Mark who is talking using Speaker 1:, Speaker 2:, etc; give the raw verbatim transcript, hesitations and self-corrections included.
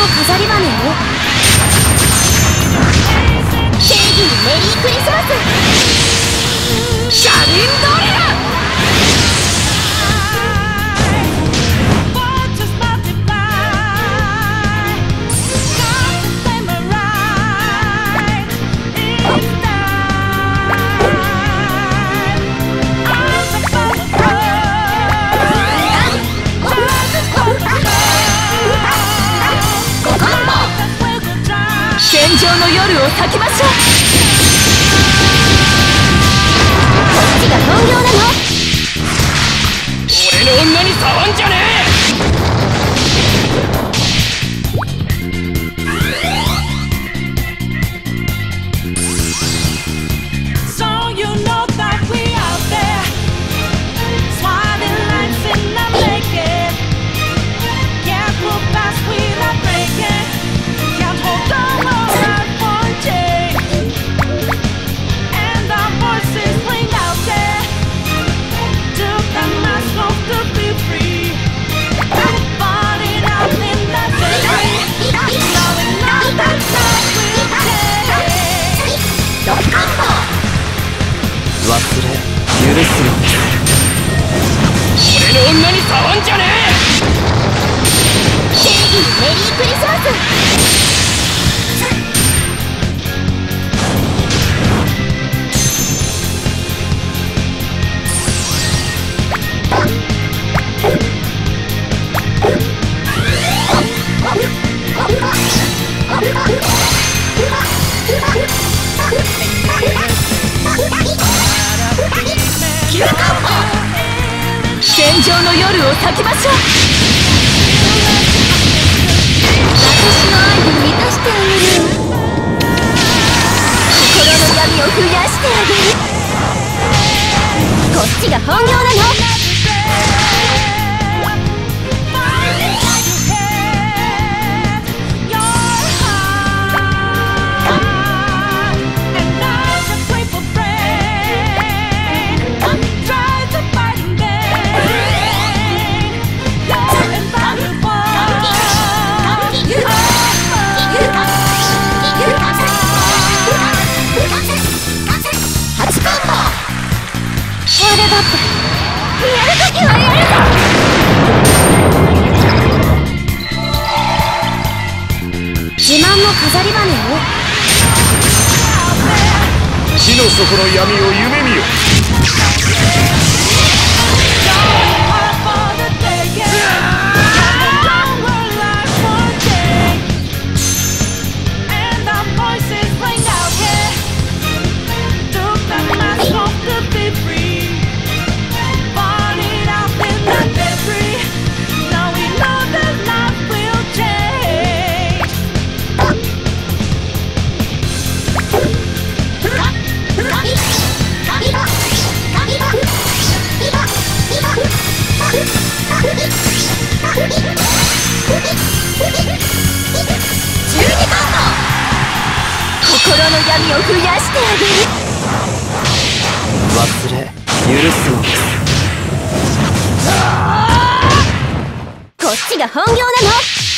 Speaker 1: 飾り花よ。正義にメリークリスマス。車輪ドレラ。戦場の夜を咲きましょう。こっちが本業なの。俺の女に触んじゃねえ。忘れ許すの。俺の女に触んじゃねえ。正義にメリークリスマス。戦場の夜を咲きましょう。私の愛で満たしてあげる。心の闇を増やしてあげる。こっちが本業なの。俺だってやるときはやるぞ。自慢の飾り花よ。
Speaker 2: 地の底の闇を夢見よ。心の闇を増やしてあげる。
Speaker 3: 忘れ許すのです。
Speaker 1: こっちが本業なの。